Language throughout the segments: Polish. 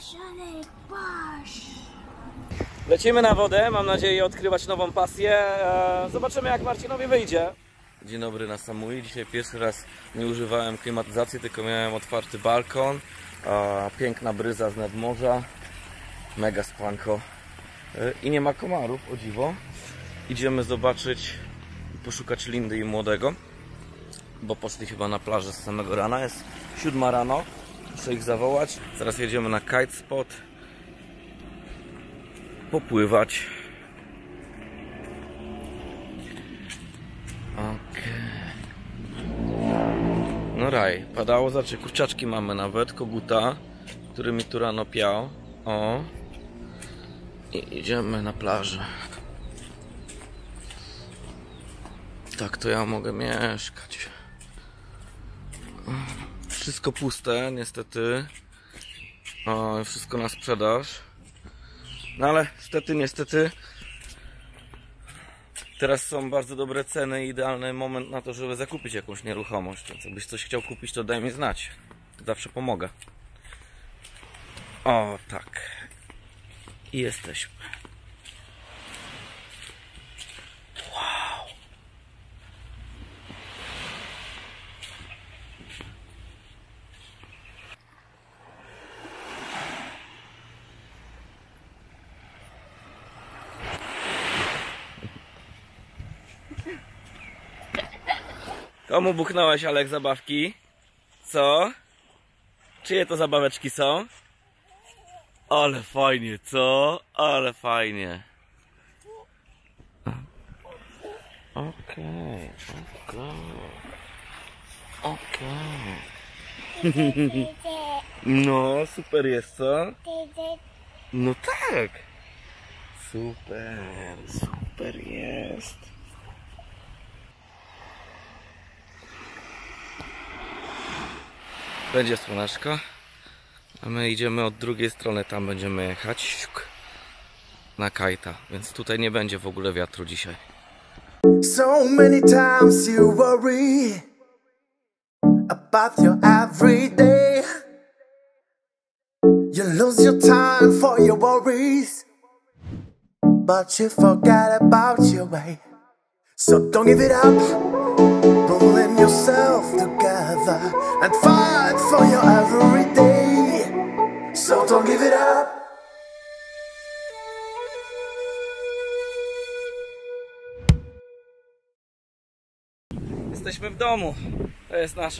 Lecimy na wodę, mam nadzieję odkrywać nową pasję. Zobaczymy, jak Marcinowi wyjdzie. Dzień dobry na Samui. Dzisiaj pierwszy raz nie używałem klimatyzacji, tylko miałem otwarty balkon. Piękna bryza z nadmorza. Mega spanko. I nie ma komarów, o dziwo. Idziemy zobaczyć, poszukać Lindy i młodego, bo poszli chyba na plażę z samego rana. Jest 7 rano. Muszę ich zawołać. Zaraz jedziemy na kite spot. Popływać. Okej. No raj. Padało, znaczy kurczaczki mamy nawet. Koguta, który mi tu rano piał. O. I idziemy na plażę. Tak to ja mogę mieszkać. Wszystko puste, niestety. Wszystko na sprzedaż. No ale niestety teraz są bardzo dobre ceny i idealny moment na to, żeby zakupić jakąś nieruchomość. Więc jakbyś coś chciał kupić, to daj mi znać. Zawsze pomogę. O, tak. I jesteśmy. Wow. Komu buchnąłeś, Alek, zabawki? Co? Czyje to zabaweczki są? Ale fajnie, co? Ale fajnie. Okej. No, super jest, co? No tak. Super jest. Będzie słoneczko, a my idziemy od drugiej strony, tam będziemy jechać na kajta, więc tutaj nie będzie w ogóle wiatru dzisiaj. So many times you worry about your everyday. You lose your time for your worries, but you forgot about your way. So don't give it up. Pulling yourself together and fight for your everyday. So don't give it up. Jesteśmy w domu. To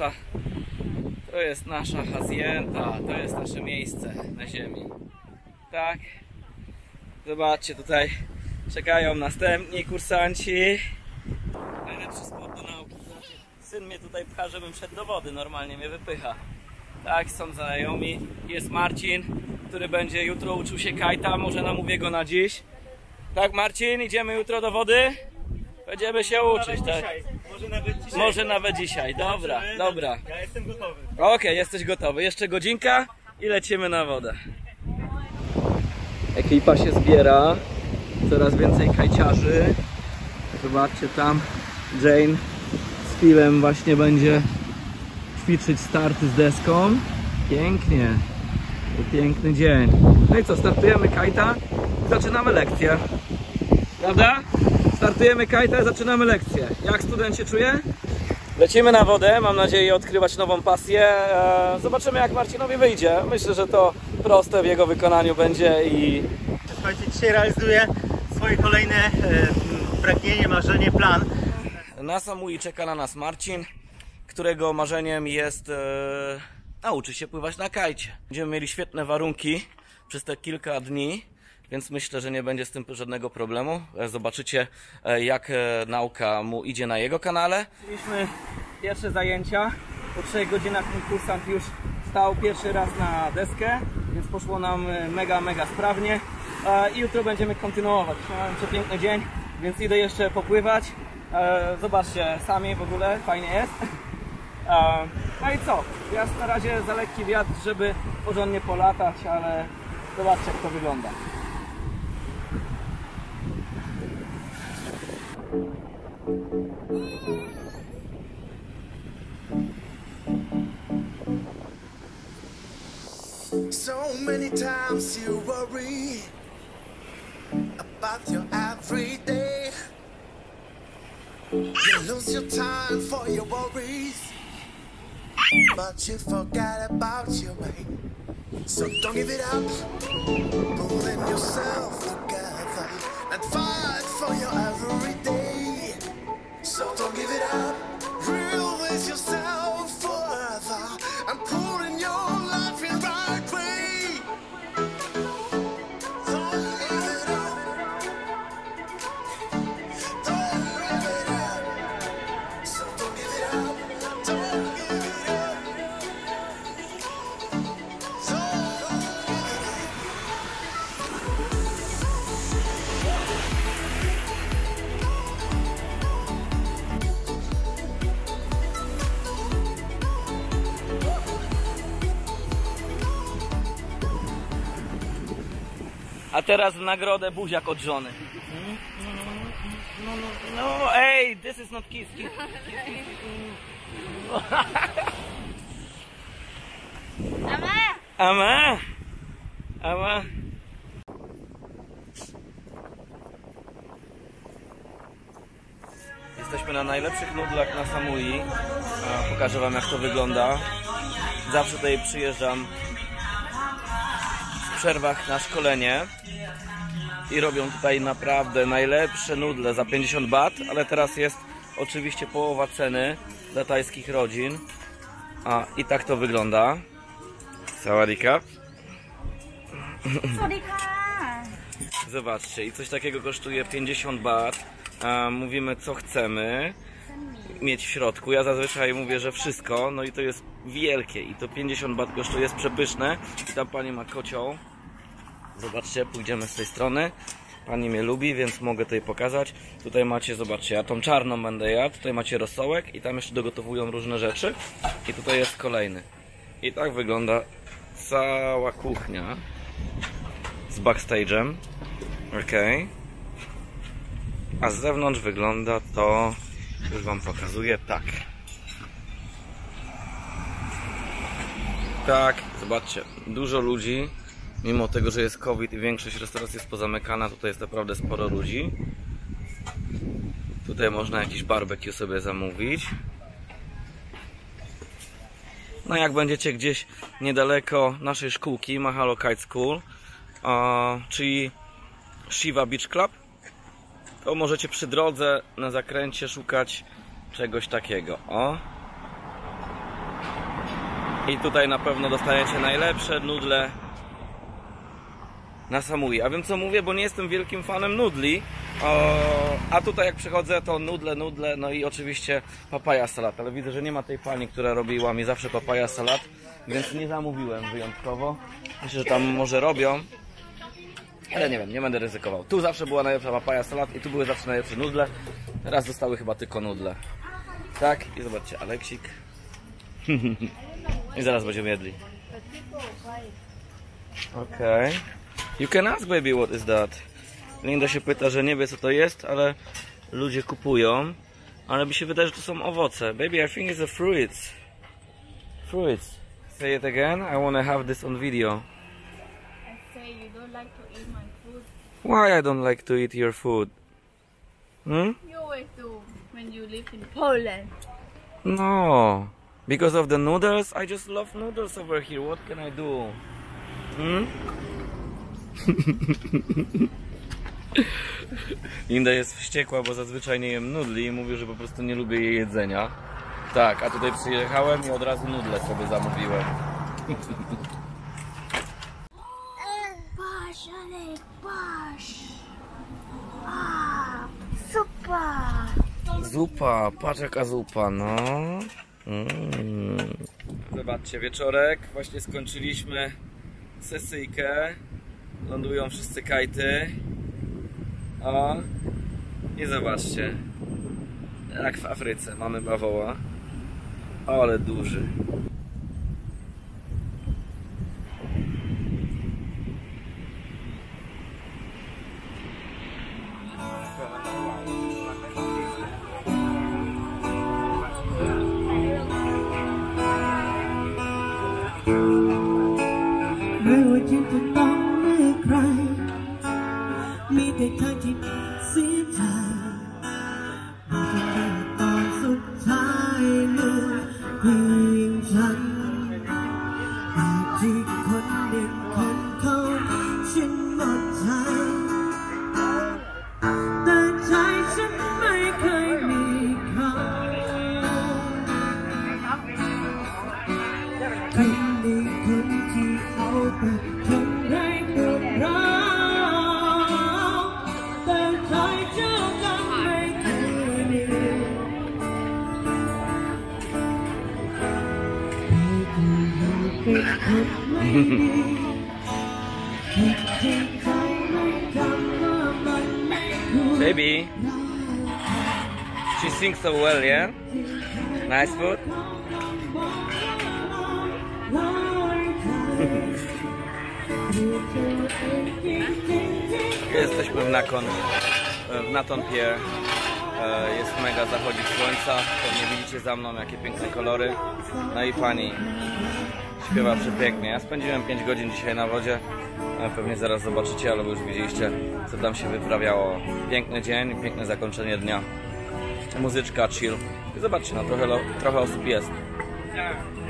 jest nasza hacienda. To jest nasze miejsce na ziemi. Tak. Zobaczcie, tutaj czekają następni kursanci. Najlepszy sport do nauki. Syn mnie tutaj pcha, żebym szedł do wody, normalnie mnie wypycha. Tak, są znajomi. Jest Marcin, który będzie jutro uczył się kajta, może namówię go na dziś. Tak, Marcin, idziemy jutro do wody? Będziemy się uczyć, tak? Może nawet dzisiaj. Dobra. Ja jestem gotowy. Okej, jesteś gotowy. Jeszcze godzinka i lecimy na wodę. Ekipa się zbiera. Coraz więcej kajciarzy. Zobaczcie tam, Jane z Philem właśnie będzie ćwiczyć starty z deską. Pięknie. Piękny dzień. No i co, startujemy kajta, zaczynamy lekcję. Prawda? Startujemy kajta, zaczynamy lekcję. Jak student się czuje? Lecimy na wodę, mam nadzieję odkrywać nową pasję. Zobaczymy, jak Marcinowi wyjdzie. Myślę, że to proste w jego wykonaniu będzie i... Słuchajcie, dzisiaj realizuję swoje kolejne pragnienie, marzenie, plan. Na Samui czeka na nas Marcin, którego marzeniem jest nauczyć się pływać na kajcie. Będziemy mieli świetne warunki przez te kilka dni, więc myślę, że nie będzie z tym żadnego problemu. Zobaczycie, jak nauka mu idzie na jego kanale. Mieliśmy pierwsze zajęcia. Po 3 godzinach mój kursant już stał pierwszy raz na deskę, więc poszło nam mega sprawnie. I jutro będziemy kontynuować. Miałem przepiękny dzień, więc idę jeszcze popływać. Zobaczcie sami, w ogóle fajnie jest. No i co? Jest na razie za lekki wiatr, żeby porządnie polatać, ale zobaczcie, jak to wygląda. So many times you worry about your everyday. You lose your time for your worries, but you forget about your way. So don't give it up, pulling yourself together and fight for your everyday. So don't give it up, realize yourself further and pulling your life in right way. Don't give it up, don't give it up. So don't give it up, don't give it up. So don't give it up. A teraz w nagrodę buziak od żony. No, hey, this is not kiss. Ama. Jesteśmy na najlepszych nudlach na Samui. Pokażę wam, jak to wygląda. Zawsze tutaj przyjeżdżam w przerwach na szkolenie i robią tutaj naprawdę najlepsze nudle za 50 bat, ale teraz jest oczywiście połowa ceny dla tajskich rodzin. I tak to wygląda. Sawadika. Zobaczcie, i coś takiego kosztuje 50 bat. Mówimy, co chcemy mieć w środku. Ja zazwyczaj mówię, że wszystko, no i to jest wielkie i to 50 bat kosztuje, jest przepyszne. I tam pani ma kocioł. Zobaczcie, pójdziemy z tej strony. Pani mnie lubi, więc mogę tutaj pokazać. Tutaj macie, zobaczcie, ja tą czarną będę jadł. Tutaj macie rosołek i tam jeszcze dogotowują różne rzeczy. I tutaj jest kolejny. I tak wygląda cała kuchnia z backstage'em. Ok. A z zewnątrz wygląda to, już wam pokazuję, tak. Tak, zobaczcie, dużo ludzi. Mimo tego, że jest COVID i większość restauracji jest pozamykana, tutaj jest naprawdę sporo ludzi. Tutaj można jakiś barbecue sobie zamówić. No jak będziecie gdzieś niedaleko naszej szkółki, Mahalo Kite School, czyli Shiva Beach Club, to możecie przy drodze na zakręcie szukać czegoś takiego. O! I tutaj na pewno dostaniecie najlepsze nudle na Samui. A wiem, co mówię, bo nie jestem wielkim fanem nudli. A tutaj jak przychodzę, to nudle, no i oczywiście papaya salat. Ale widzę, że nie ma tej pani, która robiła mi zawsze papaya salat, więc nie zamówiłem wyjątkowo. Myślę, że tam może robią, ale nie wiem, nie będę ryzykował. Tu zawsze była najlepsza papaya salat i tu były zawsze najlepsze nudle. Teraz zostały chyba tylko nudle. Tak, i zobaczcie, Aleksik. I zaraz będziemy jedli. Okej. You can ask, baby, what is that? Linda się pyta, że nie wie, co to jest, ale ludzie kupują. Ale mi się wydaje, że to są owoce. Baby, I think it's a fruits. Fruits. Say it again. I want to have this on video. I say you don't like to eat my food. Why I don't like to eat your food? Hmm? You always do when you live in Poland. No. Because of the noodles? I just love noodles over here. What can I do? Hmm? Linda jest wściekła, bo zazwyczaj nie jem nudli i mówi, że po prostu nie lubię jej jedzenia. Tak, a tutaj przyjechałem i od razu nudle sobie zamówiłem. Patrz, Alek, patrz. A, super. Zupa, patrz jaka zupa, no. Zobaczcie, wieczorek, właśnie skończyliśmy sesyjkę. Lądują wszyscy kajty. O, i zobaczcie, jak w Afryce mamy bawoła. O, ale duży. ไม่ว่าฉันจะต้องเลือกใครมีแต่เธอที่เสียใจมีแต่ตอนสุดท้ายเหลือเพียงฉันที่คนหนึ่งคนเขาฉันหมดใจแต่ใจฉันไม่เคยมีเขาคนหนึ่งคนที่เอาแต่ทำให้ปวดร้าวแต่ใจเจ้ากันไม่เคยมีเป็นคนไม่ดีคิดที่ใจไม่จำว่ามันไม่ควร Baby, she sings so well, yeah? Nice food? Jesteśmy w Naton Pier. Jest mega zachodzik słońca. Pewnie widzicie za mną, jakie piękne kolory. No i pani śpiewa przepięknie. Ja spędziłem 5 godzin dzisiaj na wodzie. Pewnie zaraz zobaczycie, ale już widzieliście, co tam się wyprawiało. Piękny dzień, piękne zakończenie dnia. Muzyczka, chill. I zobaczcie, no trochę osób jest.